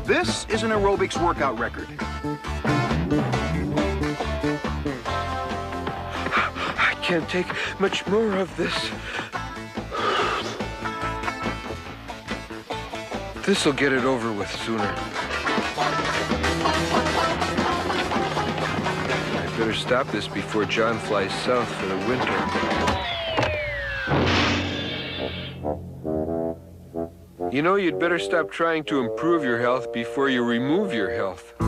This is an aerobics workout record. I can't take much more of this. This'll get it over with sooner. I better stop this before John flies south for the winter. You know, you'd better stop trying to improve your health before you remove your health.